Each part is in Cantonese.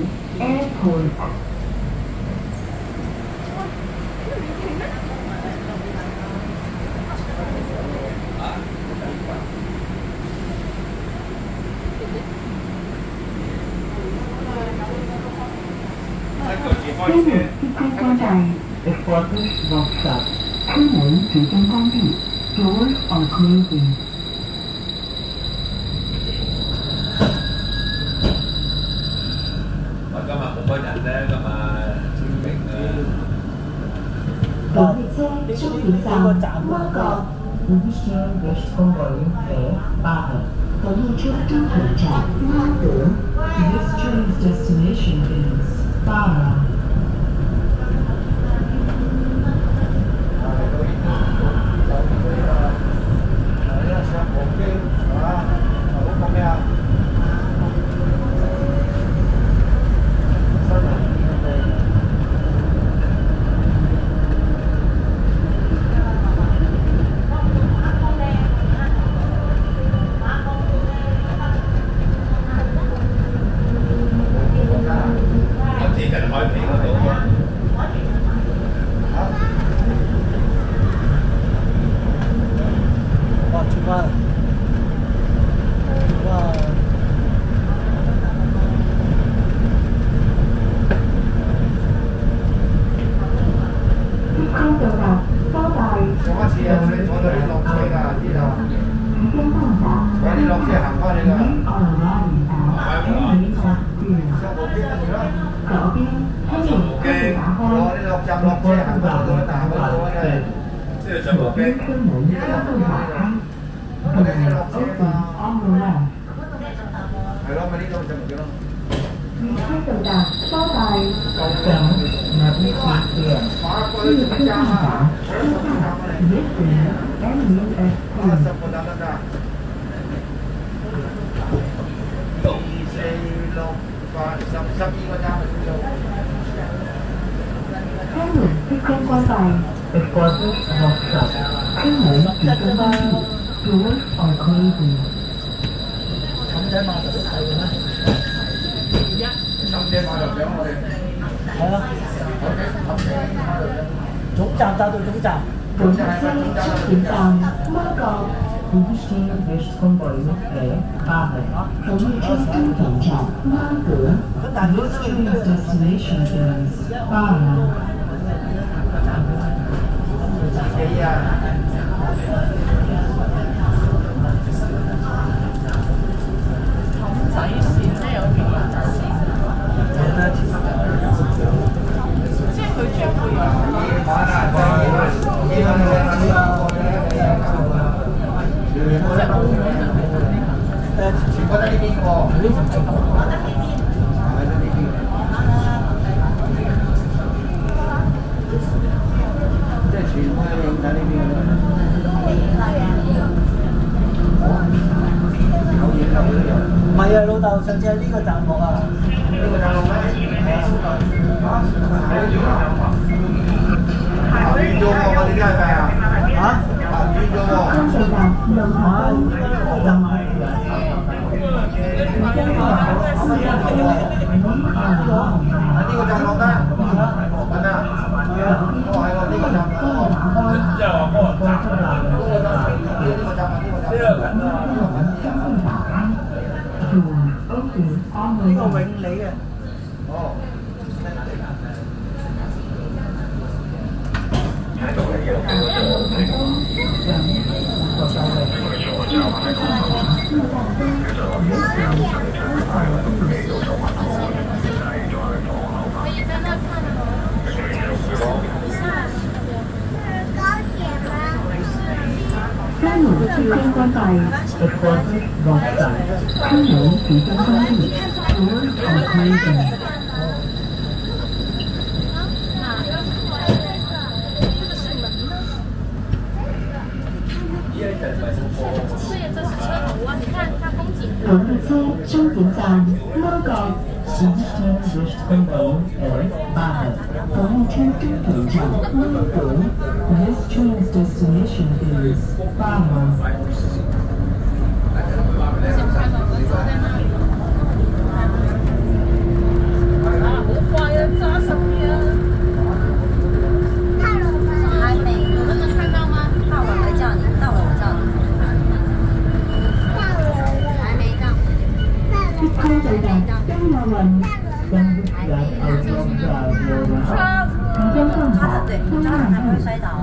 Airport. 飞入机关关站 Exporters Workshop. 车门即将关闭 Doors are closing. 今日冇乜人咧，今日清明啊！ 港列車終點站媽閣。Industry West Convoy Air 8號。港列車終點站媽閣。This train's destination is 巴拿。 總站到總站。 本車終點站媽閣。Industry West Convoy Air 8號。港列車終點站媽閣。This train's destination is 巴拿。 全部都呢邊喎。即係全部都影緊呢邊嘅。有影有都有。唔係啊，老豆，上次喺呢個站落啊。呢個站落咩？係啊。遠咗喎，我哋啲係咪啊？嚇？遠咗喎。呢個站落得，係咪啊？哦，係喎，呢個站。即係話嗰個站。呢個站。呢個永利嘅。哦。 車門即將關閉 Exporters Workshop 車門即將關閉 Doors are closing。港列車終點站媽閣。Industry West Convoy Air 8號。港列車終點站媽閣。This train's destination is 巴拿。 对，这样才不会摔倒哦。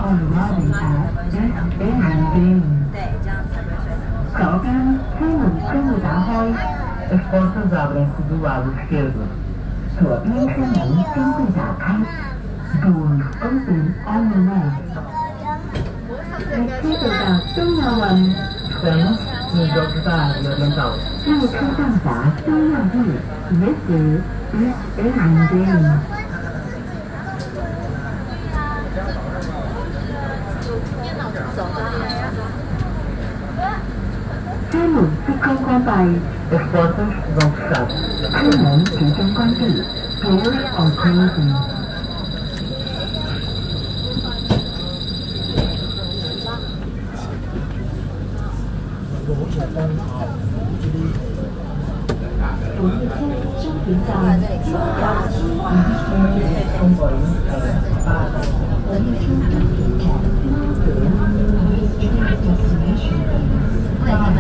对，这样才不会摔倒。 左邊車門將會打開 ，Expostos abren do lado esquerdo。左邊車門將會打開 ，Doors open on the left。列車到達東亞運。Trains will go to the Oriental。列車到達東亞路 ，This is East Asian Game。車門即將關閉 ，Expostos vão fechar。車門即將關閉 ，Doors are closing。本列車終點站東亞通往巴黎。本列車終點站貓館 ，Destination is 巴黎。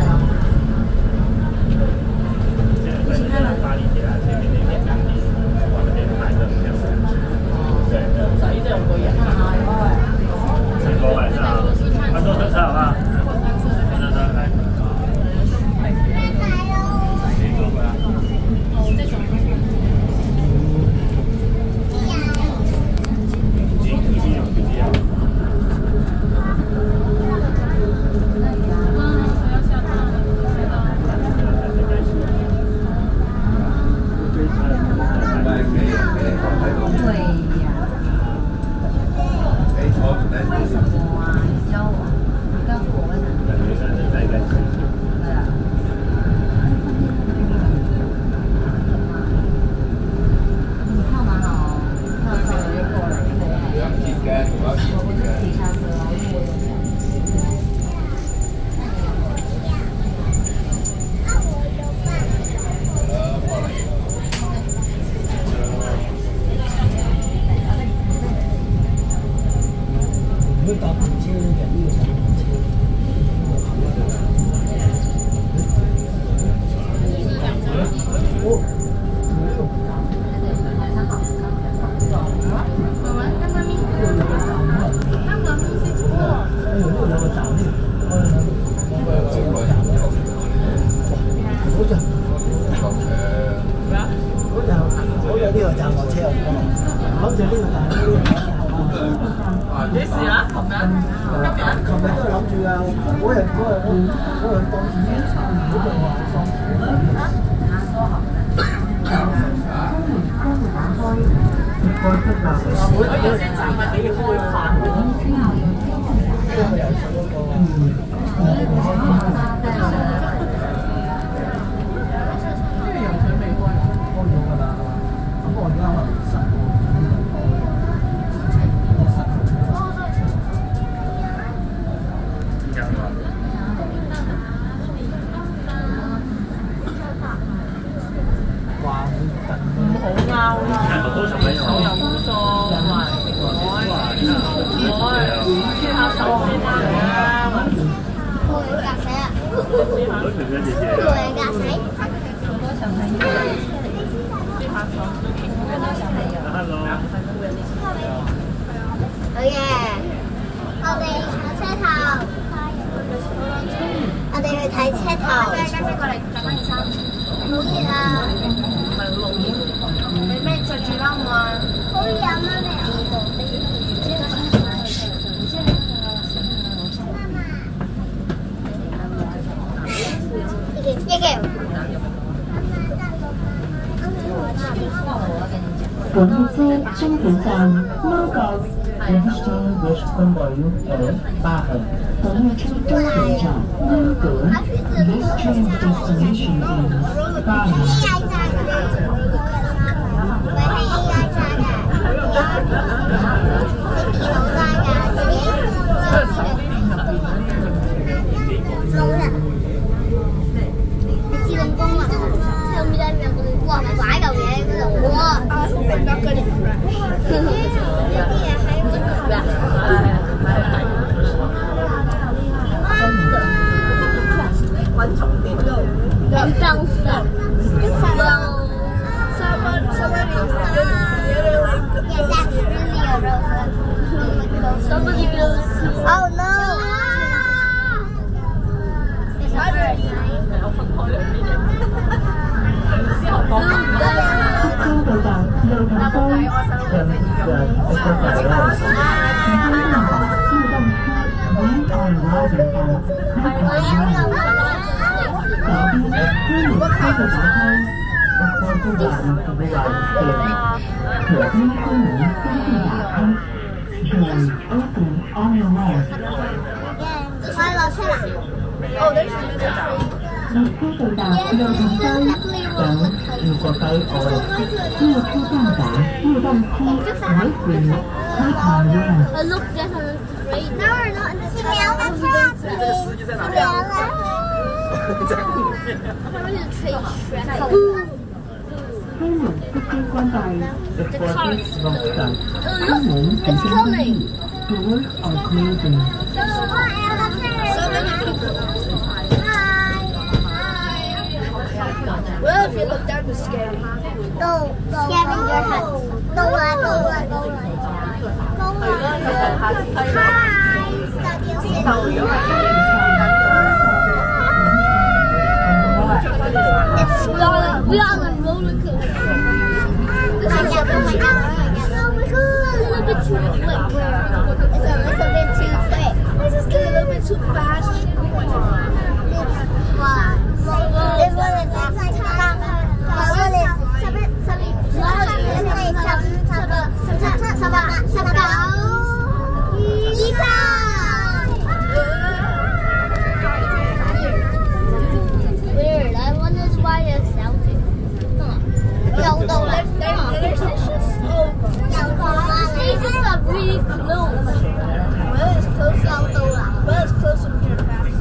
巴黎铁塔前面那边场地，往那边拍的比较深。对，这种可以。直播晚上，观众喝茶好不好？来来来。 本列車終點站貓角 ，Liechtenstein West Comboio L 8號。本列車終點站貓角 ，This train's destination is 巴黎。 装饰， on your left. 哦，等陣。 列車到達右近西等要過西岸，呢個車站站呢個車位置開行嘅。 It looks definitely great. Now we're not in the trail. That's happening. I'm going to trade Shrek. 車門即將關閉 The party is not done. 車門即將關閉 Doors are closing. So many people. Well, if you look down, it's scary. Go. Scavenger hunt. Go on. We are on a roller coaster. This is a little bit too quick. It's a little bit too quick. This is a little bit too fast. This one is weird. I wonder why it's sounding. This is a really close. Well, it's close. Well, it's close from here to fast.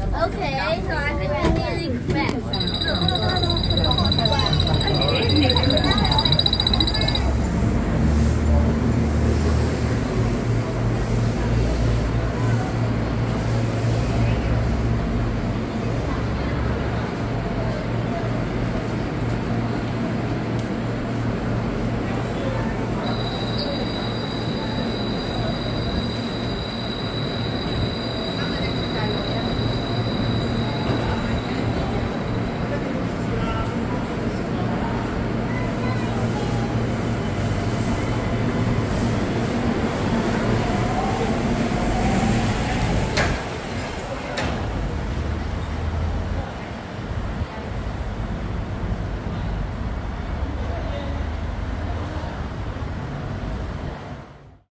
Okay, so I think I'm getting back.